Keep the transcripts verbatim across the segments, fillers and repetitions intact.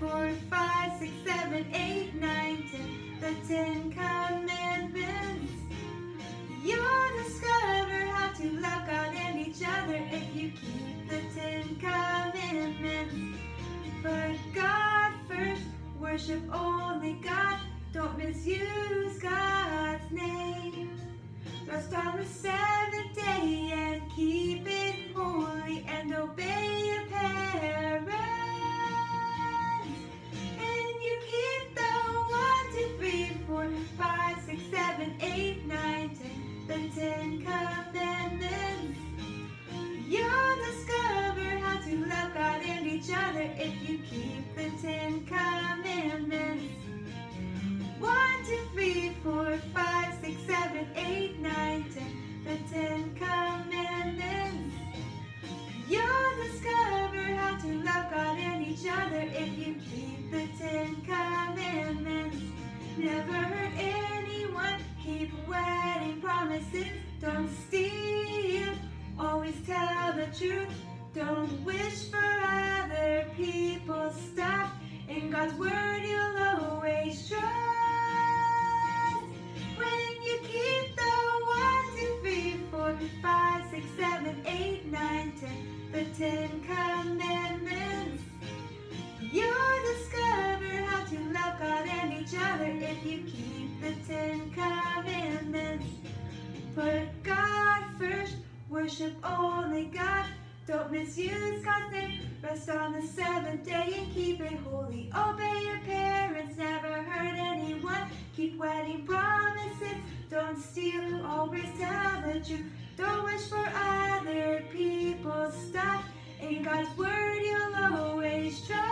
four, five, six, seven, eight, nine, ten. The Ten Commandments. You'll discover how to love God and each other if you keep the Ten Commandments. Put God first, worship only God, don't misuse God's name. Rest on the seventh day and keep it holy and obey your parents. And you keep the one, two, three, four, five, six, seven, eight, nine, ten. The Ten Commandments. You'll discover how to love God and each other if you keep the Ten Commandments. One, two, three, four, five, six, seven, eight, nine, ten. The Ten Commandments. You'll discover how to love God and each other if you keep the Ten Commandments. Never hurt anyone, keep wedding promises, don't steal, always tell the truth, don't wish for other people's stuff, in God's word you'll always trust. When you keep the one, two, three, four, five, six, seven, eight, nine, ten, the Ten Commandments, you'll discover how to love God and each other if you keep the Ten Commandments. Put God first, worship only God, don't misuse God's name. Rest on the seventh day and keep it holy. Obey your parents, never hurt anyone. Keep wedding promises, don't steal, always tell the truth. Don't wish for other people's stuff, in God's word you'll always trust.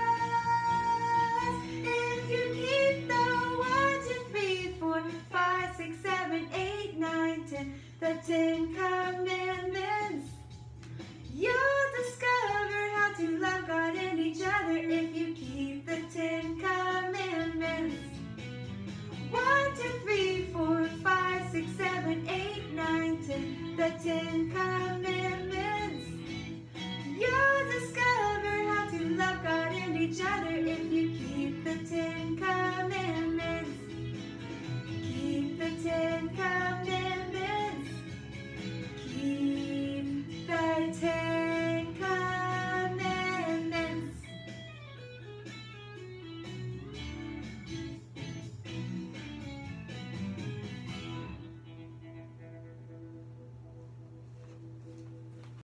If you keep the one, two, three, four, five, six, seven, eight, nine, ten, the Ten Commandments, you'll discover how to love God and each other if you keep the Ten Commandments. One, two, three, four, five, six, seven, eight, nine, ten, the Ten Commandments. You'll discover how to love God and each other if you keep the Ten Commandments. Keep the Ten Commandments.